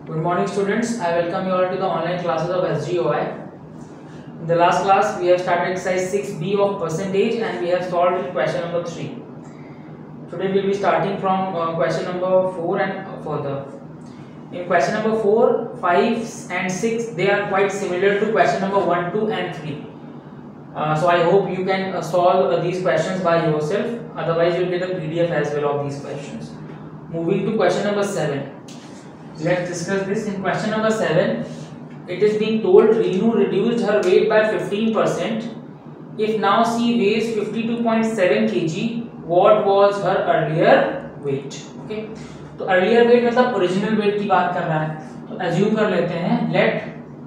Good morning students, I welcome you all to the online classes of SGOI. In the last class we have started exercise 6b of percentage and we have solved question number 3. Today we will be starting from question number 4 and further. In question number 4, 5 and 6 they are quite similar to question number 1, 2 and 3. So I hope you can solve these questions by yourself, otherwise you will get a PDF as well of these questions. Moving to question number 7. Let's discuss this. In question number 7, it is being told Reenu reduced her weight by 15%. If now she weighs 52.7 kg, what was her earlier weight? Okay, तो earlier weight मतलब original weight की बात कर रहा है, तो assume कर लेते हैं let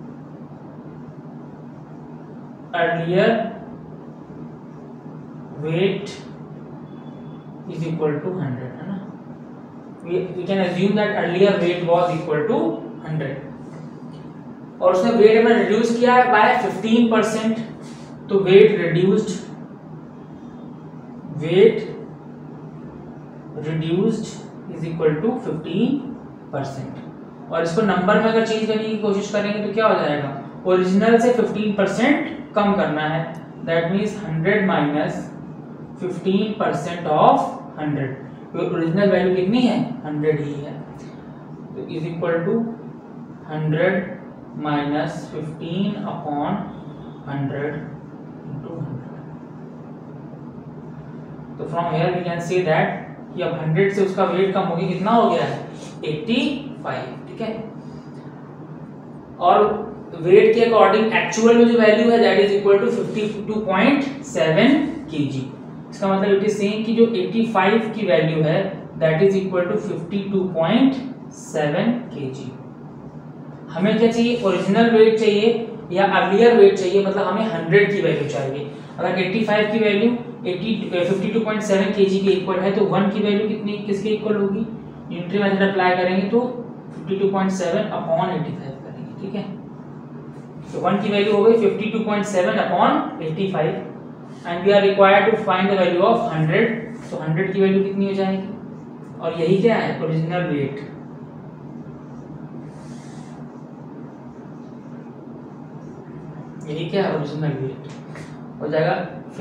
earlier weight is equal to 100, है ना? We can assume that earlier weight was equal to 100 और उसने weight में reduce किया है by 15%, तो weight reduced is equal to 15%. और इसको नंबर में अगर चेंज करने की कोशिश करेंगे तो क्या हो जाएगा? ओरिजिनल से 15% कम करना है, that means 100 minus 15% of 100. Original value कितनी है? 100 ही है, तो is equal to 100 minus 15 upon 100 into 100. तो from here we can say that कि अब 100 से उसका वेट कम हो गया, कितना हो गया है? 85. ठीक है, और वेट के अकॉर्डिंग एक्चुअल में जो वैल्यू है that is equal to 52.7 kg. इसका मतलब इट इज सेइंग कि जो 85 की वैल्यू है that is equal to 52.7 kg. हमें क्या चाहिए? ओरिजिनल वेट चाहिए या अर्लियर वेट चाहिए, मतलब हमें 100 की वैल्यू चाहिए. अगर 85 की वैल्यू 52.7 kg के इक्वल है तो 1 की वैल्यू कितनी किसके इक्वल होगी? यूनिटरी मेथड अप्लाई करेंगे तो 52.7 अपॉन 85 करेंगे. ठीक है, तो 1 की वैल्यू हो गई 52.7 upon 85 and we are required to find the value of 100. तो 100 की वैल्यू कितनी हो जाएगी? और यही क्या है? Original weight. यही क्या है? ओरिजिनल वेट हो जाएगा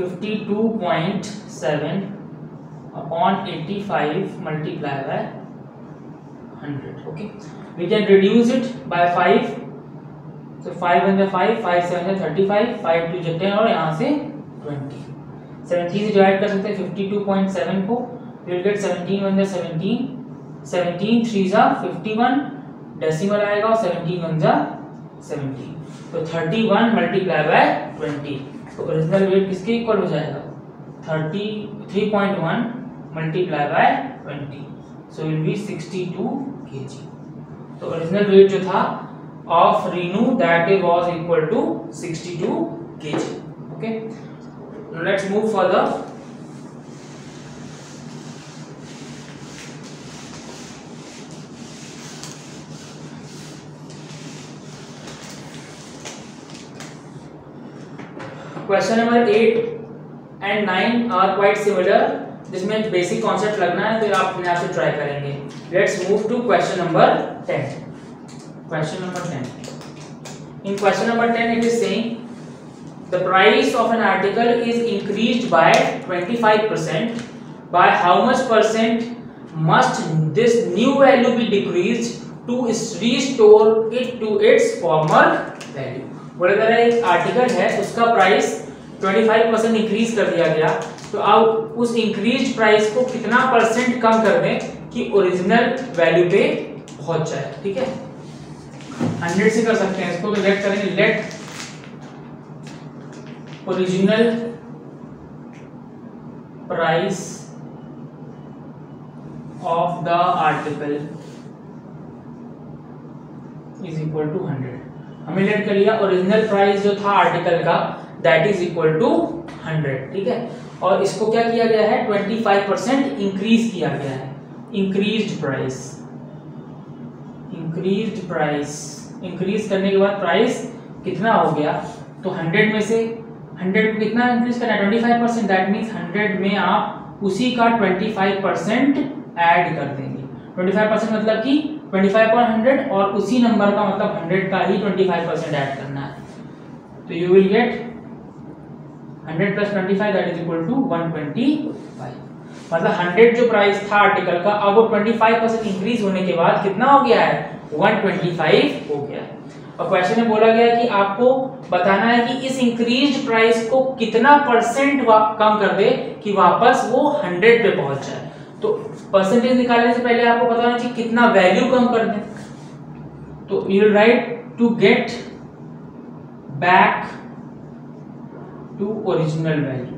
52.7 upon 85 multiply by 100. Okay, we can reduce it by 5. So 5 1 5, 5 7 35, 5 2 10 और यहाँ से 20. 70 से डिवाइड कर सकते हैं 52.7 को, we'll get 17 1 17, 17 3 51, डेसिमल आएगा और 17 1 17, तो 31 मल्टीप्लाई बाय 20. तो ओरिजिनल वेट किसके इक्वल हो जाएगा? 3.1 multiply by 20, so will be 62 kg. तो ओरिजिनल वेट जो था of Reenu that was equal to 62 kg. Okay, now let's move further. Question number 8 and 9 are quite similar. जिसमें basic concept लगना है तो आप अपने आप से ट्राई करेंगे. Let's move to question number 10. Question number 10. In question number 10 it is saying the price of an article is increased by 25%. By how much percent must this new value be decreased to restore it to its former value? बोले अगर एक article है उसका price 25% increase कर दिया गया, तो आप उस इंक्रीज प्राइस को कितना परसेंट कम कर दें कि ओरिजिनल वैल्यू पे पहुंच जाए. ठीक है, 100 से कर सकते हैं इसको, तो लेट करेंगे let original price of the article is equal to 100. हमें लेट कर लिया ओरिजिनल प्राइस जो था आर्टिकल का दैट इज इक्वल टू 100. ठीक है, और इसको क्या किया गया है? 25% इंक्रीज किया गया है. इंक्रीज प्राइस इंक्रीज करने के बाद प्राइस कितना हो गया? तो 100 में से 100 को कितना इंक्रीज करना है? 25%. दैट मीन्स 100 में आप उसी का 25% ऐड कर देंगे. 25% मतलब कि 25/100 और उसी नंबर का मतलब 100 का ही 25% ऐड करना है। तो you will get 100 + 25 that is equal to 125। मतलब 100 जो प्राइस था आर्टिकल का, अब वो 25% इंक्रीज होने के बाद कितना हो गया है, 125 हो गया है। और क्वेश्चन में बोला गया है कि आपको बताना है कि इस इंक्रीज्ड प्राइस को कितना परसेंट कम कर दे कि वापस वो 100 पे पहुंच जाए। तो परसेंटेज निकालने से पहले आपको पता होना चाहिए कितना वैल्यू कम कर दे। तो you will write to get back to original value.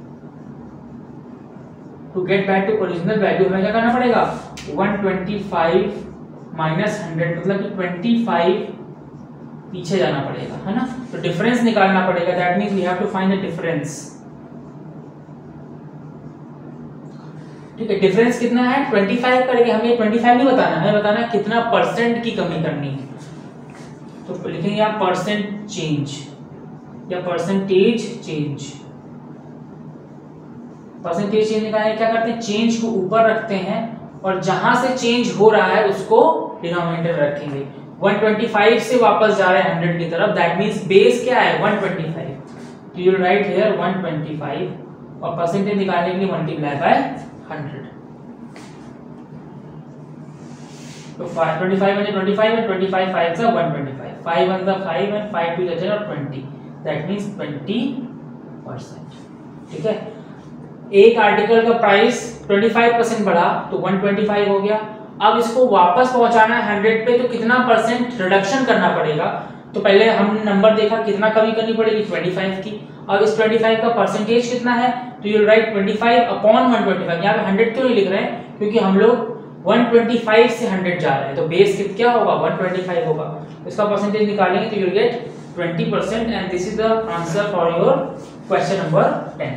To get back to original value हमें क्या करना पड़ेगा, 125 माइनस 100 मतलब कि 25 पीछे जाना पड़ेगा, है ना। तो डिफरेंस निकालना पड़ेगा, that means we have to find the difference. ठीक है, डिफरेंस कितना है 25 करके, हमें 25 नहीं बताना, हमें बताना है कितना परसेंट की कमी करनी है। तो लिखेंगे आप परसेंट चेंज या परसेंटेज चेंज। परसेंटेज चेंज निकालने क्या करते हैं, चेंज को ऊपर रखते हैं और जहां से चेंज हो रहा है उसको डिनोमिनेटर रखेंगे। 125 से वापस जा रहे हैं 100 की तरफ, दैट मींस बेस क्या है 125। तो यू राइट हियर 125 और परसेंटेज निकालने के लिए मल्टीप्लाई बाय 100। तो 25 में 25 and 25 5 से 125, 5 1 से 5 and 5 2 से 20, दैट मींस 20%। ठीक है, एक आर्टिकल का प्राइस 25% बढ़ा तो 125 हो गया। अब इसको वापस पहुंचाना है 100 पे, तो कितना परसेंट रिडक्शन करना पड़ेगा। तो पहले हमने नंबर देखा कितना कमी करनी पड़ेगी 25 की। अब इस 25 का परसेंटेज कितना है, तो यू राइट 25/125। यहाँ पे 100 क्यों नहीं लिख रहे हैं, क्योंकि हम लोग 125 से 100 जा रहे हैं, तो बेस क्या होगा 125 होगा। इसका परसेंटेज निकालेंगे तो you will get 20% and this is the answer for your question number 10।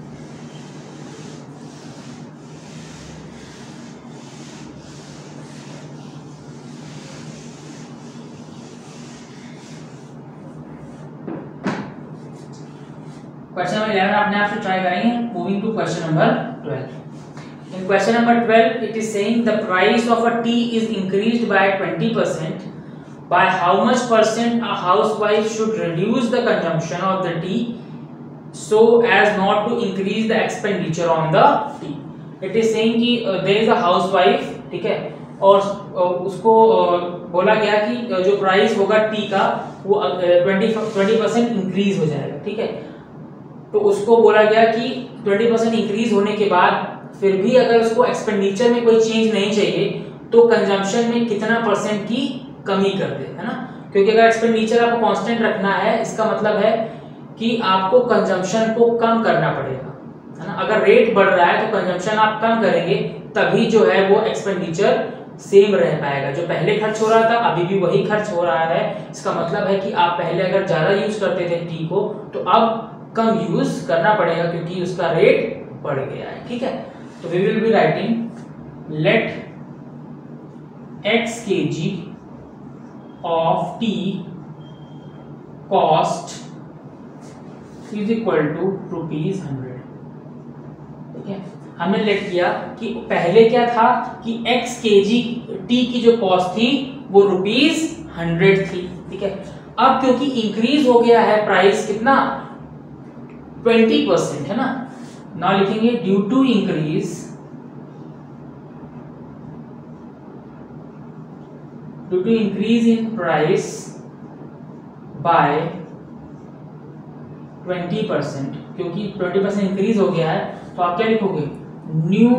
Question number 11 अपने आप से ट्राई करेंगे। Moving to question number 12। In question number 12, it is saying the price of a tea is increased by 20%. By how much percent a housewife should reduce the consumption of the tea so as not to increase the expenditure on the tea? It is saying कि there is a housewife, ठीक है, और उसको बोला गया कि जो price होगा टी का वो 20% इंक्रीज हो जाएगा। ठीक है, तो उसको बोला गया कि 20% इंक्रीज होने के बाद फिर भी अगर उसको एक्सपेंडिचर में कोई चेंज नहीं चाहिए तो कंजम्पशन में कितना परसेंट की कमी कर दे, है ना। क्योंकि अगर एक्सपेंडिचर आपको कांस्टेंट रखना है, इसका मतलब है कि आपको कंजम्पशन को कम करना पड़ेगा, है ना। अगर रेट बढ़ रहा है तो कंजम्पशन आप कम करेंगे, तभी जो है वो एक्सपेंडिचर सेम रह पाएगा। जो पहले खर्च हो रहा था अभी भी वही खर्च हो रहा है। इसका मतलब है कि आप पहले अगर ज्यादा यूज करते थे टी को, तो अब कम यूज करना पड़ेगा क्योंकि उसका रेट बढ़ गया है। ठीक है, तो we will be writing let x kg of tea cost is equal to ₹100। ठीक है, हमने लेट किया कि पहले क्या था कि x kg टी की जो कॉस्ट थी वो ₹100 थी। ठीक है, अब क्योंकि इंक्रीज हो गया है प्राइस कितना 20%, है ना। ना लिखेंगे due to increase in price by 20%, क्योंकि 20% इंक्रीज हो गया है तो आप क्या लिखोगे new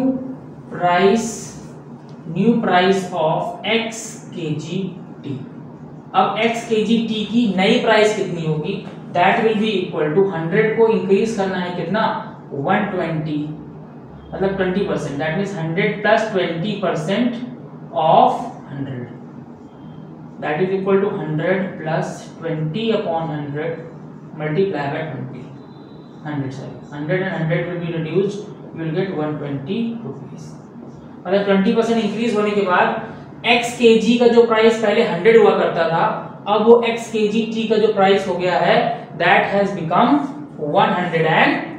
price of x kg tea. अब x kg टी की नई प्राइस कितनी होगी, that will be equal to 100 को इंक्रीज करना है कितना 120, मतलब 20%, that means 100 plus 20% of 100, that is equal to 100 plus 20/100 multiply by 20, 100 and 100 will be reduced, you will get 120 rupees। मतलब 20% इंक्रीज होने के बाद x kg का जो प्राइस पहले 100 हुआ करता था, अब वो x kg टी का जो प्राइस हो गया है दैट हैज बिकम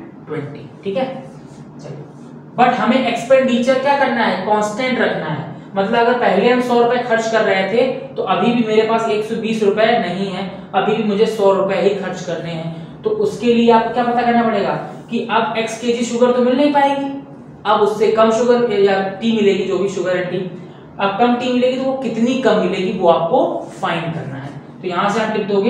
120। ठीक है, चलिए, बट हमें एक्सपेंडिचर क्या करना है कांस्टेंट रखना है। मतलब अगर पहले हम 100 रुपए खर्च कर रहे थे तो अभी भी मेरे पास 120 रुपए नहीं है, अभी भी मुझे 100 रुपए ही खर्च करने हैं। तो उसके लिए आपको क्या पता करना पड़ेगा कि अब x kg शुगर तो मिल नहीं पाएगी, अब उससे कम शुगर या टी मिलेगी, जो भी शुगर है टी। अब कम टी मिलेगी तो वो कितनी कम मिलेगी वो आपको फाइंड करना है। तो यहां से आप लिख दोगे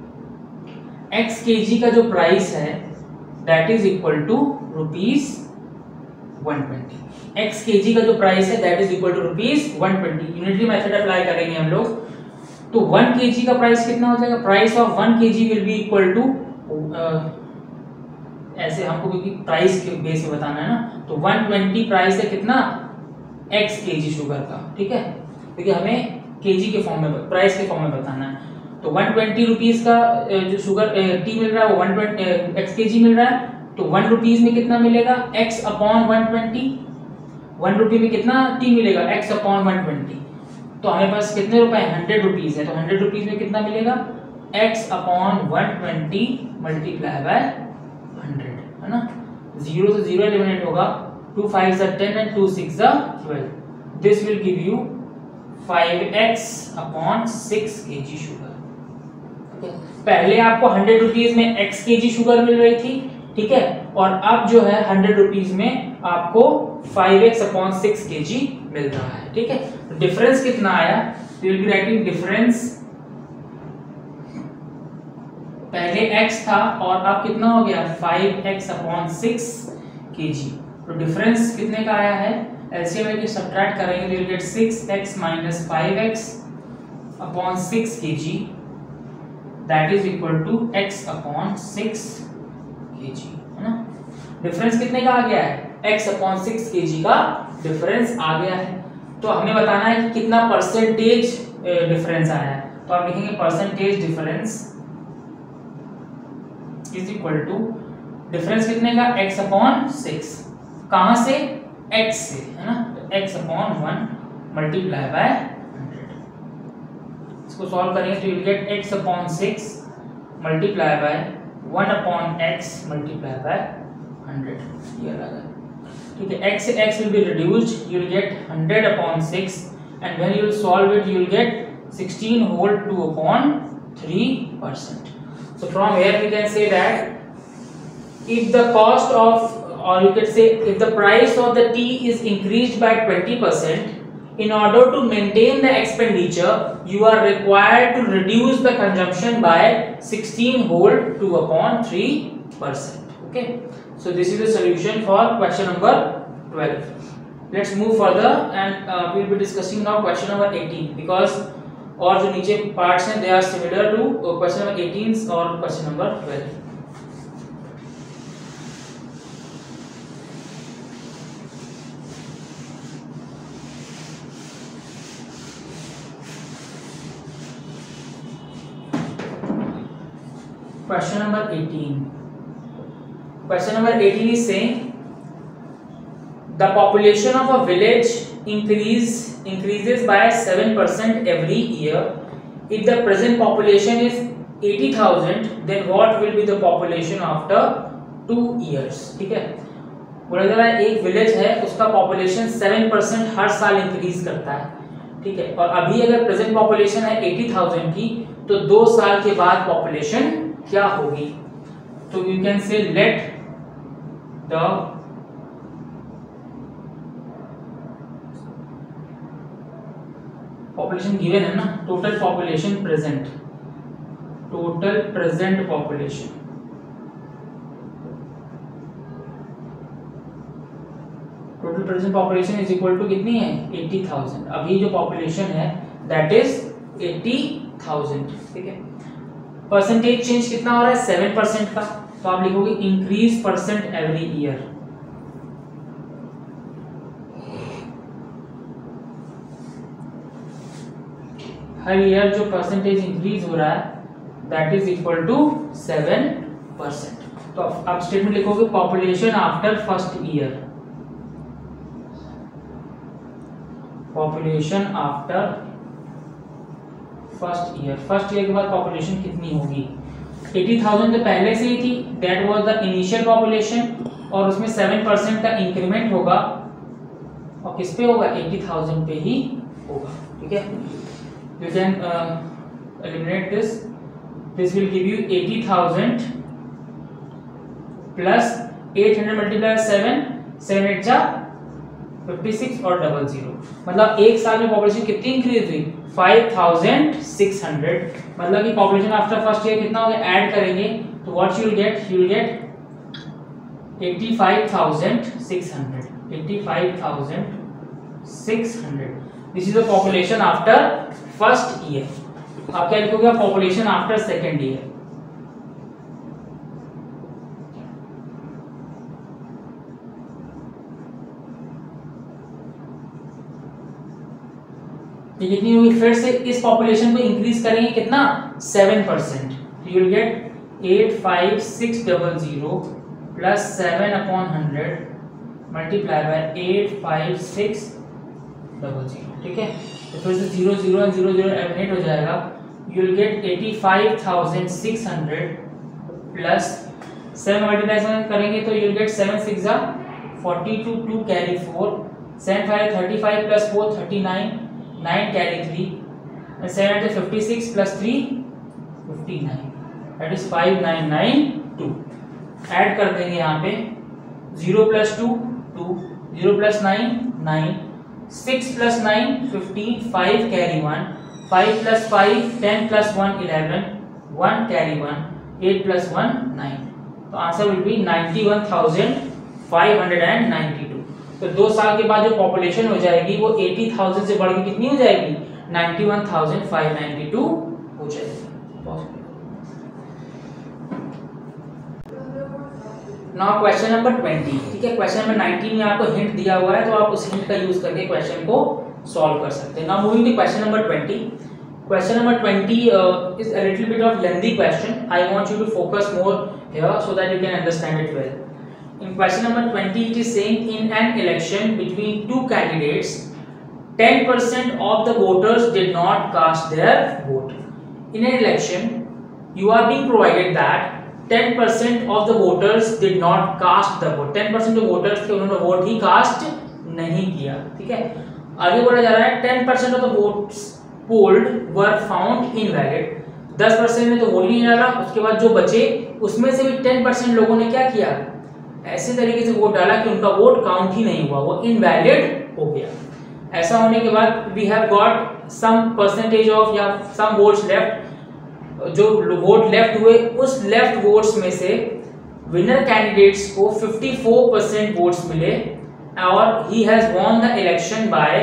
x kg का जो प्राइस है that is equal to rupees 120। x kg का जो प्राइस है that is equal to rupees 120। Unitary method apply करेंगे हम लोग, तो 1 kg का प्राइस कितना हो जाएगा? Price of 1 kg will be equal to, ऐसे हमको क्योंकि प्राइस के बेस में बताना है ना, तो 120 प्राइस है कितना x kg शुगर का, ठीक है, क्योंकि हमें kg के फॉर्म में, प्राइस के फॉर्म में बताना है। तो 120 रुपीस का जो शुगर टी मिल रहा है वो 120 x kg मिल रहा है, तो 1 रुपीस में कितना मिलेगा? x upon 120। 1 रुपये में कितना टी मिलेगा? x upon 120। तो हमें पास कितने रुपए हैं? 100 रुपीस है, तो 100 रुपीस में कितना मिलेगा? x अपॉन 120 मल्टीप्लाई बाय 100, है ना। 0 से 0 एलिमिनेट होगा, 2 5 are 10 and 2 6 are 12. This will give you 5x upon 6 kg sugar. पहले आपको 100 रुपीस में x kg शुगर मिल रही थी, ठीक है, और अब जो है 100 रुपीस में आपको 5x अपॉन 6 kg मिल रहा है, ठीक है। तो डिफरेंस कितना आया? तो विल बी राइटिंग डिफरेंस, पहले x था और अब कितना हो गया? 5x upon 6 kg। तो डिफरेंस कितने का आया है? एलसीएम लेके सब्ट्रैक्ट करेंगे तो will get 6x minus 5x upon 6 kg that is equal to x upon 6 kg, है ना। डिफरेंस कितने का आ गया है? x अपॉन 6 kg का डिफरेंस आ गया है। तो हमें बताना है कि कितना परसेंटेज डिफरेंस आया है, तो आप लिखेंगे percentage difference is equal to, difference कितने का? x अपॉन 6, कहां से? x से, है ना, तो x अपॉन 1 मल्टीप्लाई बाय 100। इसको सॉल्व करेंगे तो you get x upon 6 multiply by 1 upon x multiply by 100, ये आ रहा है, ठीक है। x से x will be reduced, you will get 100 upon 6 and when you will solve it you will get 16 whole 2 upon 3%. So from here we can say that if the cost of, or you can say if the price of the tea is increased by 20%, in order to maintain the expenditure you are required to reduce the consumption by 16 whole 2 upon 3%. Okay, so this is the solution for question number 12. Let's move further and we will be discussing now question number 18 because और जो नीचे parts हैं they are similar to question number 18 और question number 12. Question number 18. Question number 18 is saying the population of a village increases by 7% every year. If the present population is 80,000, then what will be the population after 2 years? ठीक है, बोला जा रहा है एक village है उसका population 7% हर साल इंक्रीज करता है, ठीक है, और अभी अगर प्रेजेंट पॉपुलेशन है 80,000 की तो 2 साल के बाद पॉपुलेशन क्या होगी? तो you can say let the population given है ना, total population present, total present population, total present population is equal to कितनी है? 80,000। अभी जो पॉपुलेशन है दैट इज 80,000, ठीक है। परसेंटेज चेंज कितना हो रहा है? 7% का, तो आप लिखोगे इंक्रीज परसेंट एवरी ईयर। हर ईयर जो परसेंटेज इंक्रीज हो रहा है दैट इज इक्वल टू 7%। तो आप स्टेटमेंट लिखोगे population after first year, population after first year, first year के बाद पॉपुलेशन कितनी होगी? 80,000 तो पहले से ही थी, that was the initial population, और उसमें 7% का इंक्रीमेंट होगा और किस पे होगा, 80,000 पे ही होगा, ठीक है। You can eliminate this will give you 80,000 plus 800 multiply 7, 7 8 जा 56 और 00, मतलब एक साल में पॉपुलेशन कितनी इंक्रीज हुई, 5600, मतलब कि पॉपुलेशन आफ्टर फर्स्ट ईयर कितना हो गया, ऐड करेंगे तो what you will get 85,600, 85,600। This is the population after first year. आप क्या लिखोगे, पॉपुलेशन आफ्टर सेकेंड ईयर। ये कितनी होगी, फिर से इस पॉपुलेशन को इंक्रीज करेंगे कितना, 7%, you will get 85600 plus 7/100 multiply by 85600, ठीक है। तो फिर से 0 0 और 0 0 एलिमिनेट हो जाएगा, you will get 85,600 plus 7 multiply करेंगे तो यू विल गेट 7 6 जा 42, 2 carry 4, 7 5 35 plus 4 39, 9 carry 3 and 7 is 56 plus 3 59, that is 5992। Add कर देंगे यहाँ पे 0 plus 2 2, 0 plus 9 9, 6 plus 9 15, 5 carry 1, 5 plus 5 10 plus 1 11, 1 carry 1, 8 plus 1 9, तो आंसर विल बी 91,592। तो 2 साल के बाद जो पॉपुलेशन हो जाएगी वो 80,000 से बढ़ के कितनी हो जाएगी, 91,592 हो जाएगी। नाउ क्वेश्चन नंबर 20, ठीक है। क्वेश्चन नंबर 19 में आपको हिंट दिया हुआ है, तो आप उस हिंट का यूज करके क्वेश्चन को सॉल्व कर सकते हैं। Now moving to question number 20। Question number 20 is a little bit of lengthy question. I want you to focus more here so that you can understand it well. In question number 20, it is saying in an election between two candidates, 10% of the voters did not cast their vote. In an election, you are being provided that 10% of the voters did not cast the vote. 10% जो voters थे उन्होंने vote ही cast नहीं किया, ठीक है। आगे बोला जा रहा है 10% of the votes polled were found invalid. 10% ने तो वोट नहीं डाला, उसके बाद जो बचे उसमें से भी 10% लोगों ने क्या किया, ऐसे तरीके से वोट डाला कि उनका वोट काउंट ही नहीं हुआ, वो इनवैलिड हो गया। ऐसा होने के बाद we have got some percentage of या सम वोट्स लेफ्ट, जो वोट लेफ्ट हुए उस लेफ्ट वोट्स में से विनर कैंडिडेट्स को 54% वोट्स मिले और he has won the election by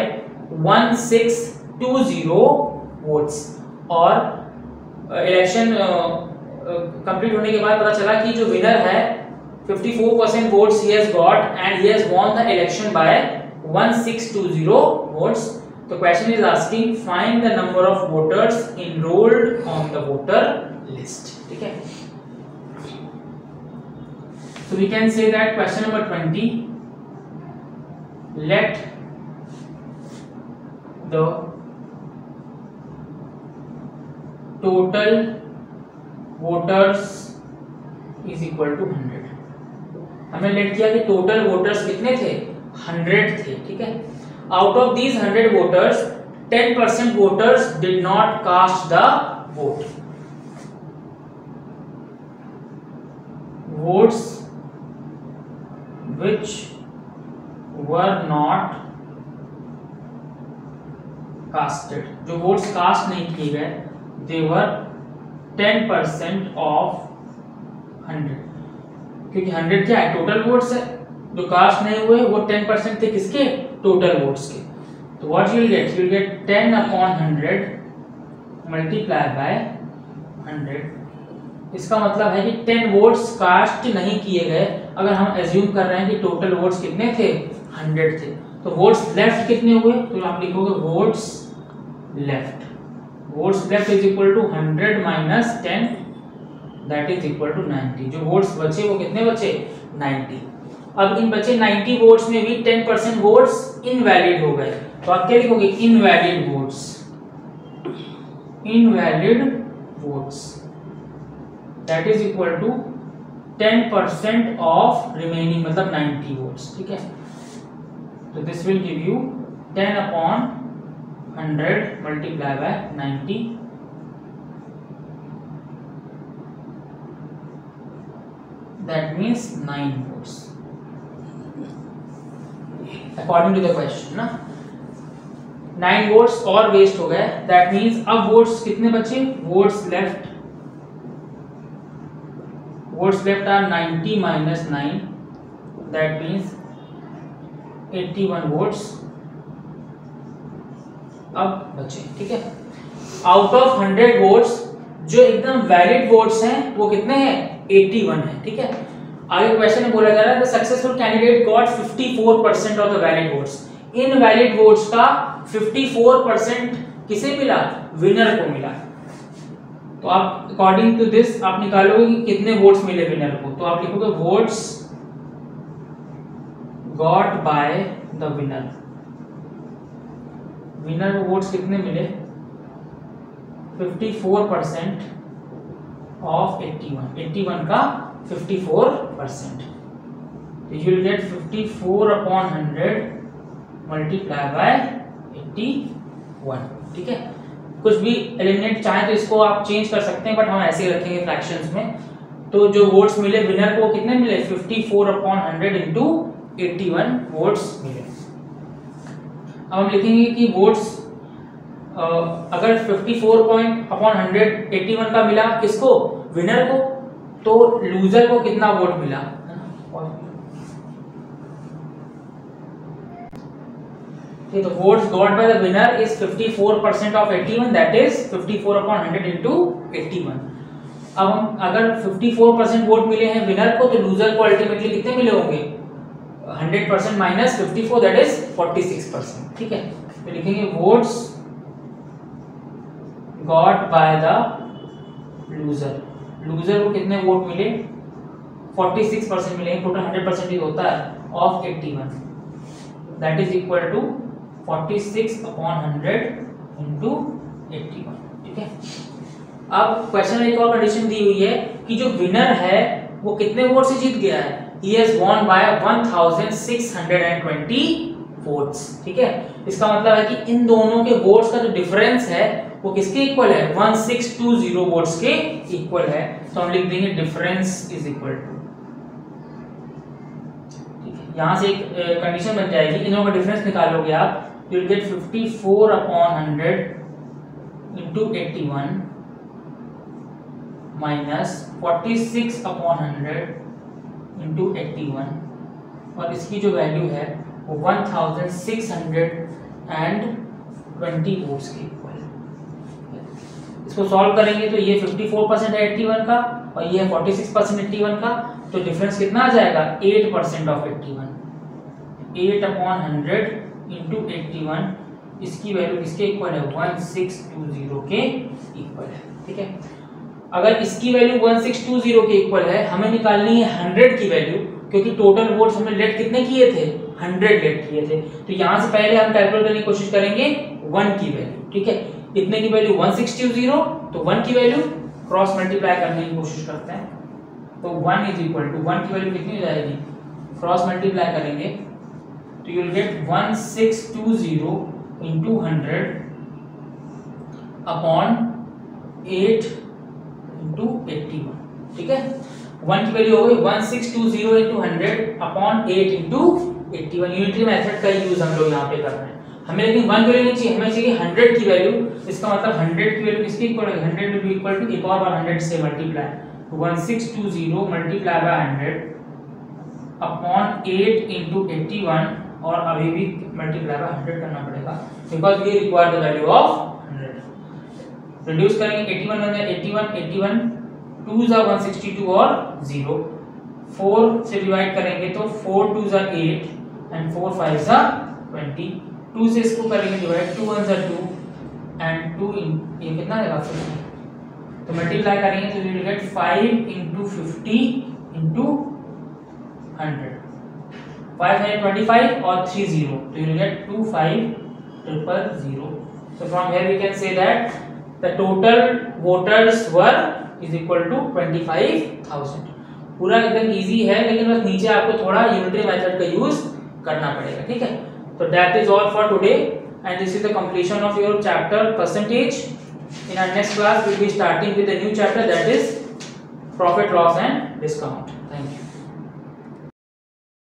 1620 votes. और इलेक्शन कंप्लीट होने के बाद पता चला कि जो विनर है 54% votes he has got and he has won the election by 1620 votes. The question is asking find the number of voters enrolled on the voter list, ठीक है। So we can say that question number 20, let the total voters is equal to 100। हमने late किया कि total voters कितने थे, 100 थे, ठीक है। Out of these 100 voters 10% voters did not cast the vote. Votes which were not casted, जो votes cast नहीं किए गए, they were 10% of 100, क्योंकि 100 क्या है, टोटल वोट्स है, जो कास्ट नहीं हुए वो 10% थे किसके, टोटल वोट्स के। तो what you will get 10/100 multiply by 100। इसका मतलब है कि 10 वोट्स कास्ट नहीं किए गए। अगर हम एज्यूम कर रहे हैं कि टोटल वोट्स कितने थे, 100 थे, तो वोट्स लेफ्ट कितने हुए, तो आप लिखोगे votes left is equal to 100 minus 10 that is equal to 90। जो वोट्स बचे वो कितने बचे, 90। अब इन बचे 90 वोट्स में भी 10% वोट्स इनवैलिड हो गए, तो आप क्या लिखोगे, invalid votes that is equal to 10% of remaining, मतलब 90 वोट्स, ठीक है। तो this will give you 10 upon 100 multiplied by 90. That means 9 volts according to the question ना. 9 volts और वेस्ट हो गए. That means अब volts कितने बचे? Volts left are 90 minus 9. That means 81 volts अब बचे. ठीक है. आउट ऑफ 100 वोल्ट्स जो एकदम वैलिड वोल्ट्स हैं वो कितने हैं? 81 है. ठीक है. आगे क्वेश्चन में बोला जा रहा है the successful candidate got 54% of the valid votes. इन वैलिड वोट्स का 54% किसे मिला? विनर को मिला. तो आप अकॉर्डिंग टू दिस आप निकालोगे कि कितने वोट्स मिले विनर को. तो आप लिखोगे votes got by the winner. Winner को वोट्स कितने मिले? 54% ऑफ 81 का 54%. You will get 54 upon 100 multiply by 81. ठीक है. कुछ भी एलिमिनेट चाहे तो इसको आप चेंज कर सकते हैं बट हम ऐसे ही रखेंगे फ्रैक्शंस में. तो जो वोट्स मिले विनर को कितने मिले? 54 अपॉन 100 इंटू 81 वोट्स मिले. अब हम लिखेंगे कि वोट्स अगर 54 अपॉन 100 81 का मिला किसको? विनर को. तो लूजर को कितना वोट मिला? तो votes got by the winner is 54% of 81 that is 54 upon 100 into 81. अब हम अगर 54% वोट मिले हैं विनर को तो लूजर को अल्टीमेटली कितने मिले होंगे? 100% माइनस 54 दैट इज 46%. ठीक है. तो लिखेंगे votes got by the loser. Loser को कितने वोट मिले? 46% मिले. टोटल 100% ही होता है of 81 that is equal to 46 upon 100 into 81. ठीक है. अब क्वेश्चन में एक और कंडीशन दी हुई है कि जो विनर है वो कितने वोट से जीत गया है? He has won by 1620 votes. ठीक है. इसका मतलब है कि इन दोनों के वोट्स का जो डिफरेंस है वो किसके इक्वल है? 1620 वोट्स के इक्वल है. तो हम लिख देंगे डिफरेंस इज इक्वल टू. ठीक है. यहां से एक कंडीशन बन जाएगी. इन दोनों का डिफरेंस निकालोगे आप you will get 54 upon 100 into 81 minus 46 upon 100 into 81 और इसकी जो वैल्यू है वो 1620 वोट्स के इक्वल. इसको सॉल्व करेंगे तो ये 54% है 81 का और ये है 46% 81 का. तो डिफरेंस कितना आ जाएगा? 8% ऑफ 81. 8 अपॉन 100 इंटू 81 इसकी वैल्यू किसके इक्वल है? 1620 के इक्वल है. ठीक है. अगर इसकी वैल्यू 1620 के इक्वल है हमें निकालनी है 100 की वैल्यू क्योंकि टोटल वोट्स हमने लेट कितने किए थे? 100 लेट किए थे. तो यहां से पहले हम कैलकुलेट करने की कोशिश करेंगे 1 की वैल्यू. ठीक है. इतने की वैल्यू 1620 तो 1 की वैल्यू क्रॉस मल्टीप्लाई करने की कोशिश करते हैं. तो 1 इज इक्वल टू 1 की वैल्यू कितनी हो जाएगी? क्रॉस मल्टीप्लाई करेंगे तो you will get 1620 into 100 upon 8 into 81. ठीक है. 1 की वैल्यू हो गई 1620 into 100 upon 8 into 81. Unitary method का यूज हम लोग यहाँ पे कर रहे हैं. हमें लेकिन 1 की वैल्यू नहीं चाहिए, हमें चाहिए 100 की वैल्यू. इसका मतलब 100 की वैल्यू किसकी इक्वल है? 100 विल बी इक्वल टू एक और बार 100 से मल्टीप्लाई. तो 1620 मल्टीप्लाई बाय 100 अपॉन 8 इंटू 81 और अभी भी मल्टीप्लाई बाय 100 करना पड़ेगा because we require the value of 100. Reduce करेंगे 81 में 81 2 जा 162 और 0. 4 से डिवाइड करेंगे तो 4 2 जा 8 एंड 4 5 जा 20. 2 से इसको करेंगे डिवाइड 2 1 जा 2 एंड 2 ये कितना आएगा 50. तो मल्टीप्लाई करेंगे तो we will get 5 into 50 into 100. 5 है 25 और 3 0 तो you will get 25000. So from here we can say that the total voters were is equal to 25,000. पूरा एकदम इजी है लेकिन बस नीचे आपको थोड़ा यूनिटरी मेथड का यूज करना पड़ेगा. ठीक है. So that is all for today, and this is the completion of your chapter percentage. In our next class we will be starting with a new chapter, that is profit, loss and discount. Thank you.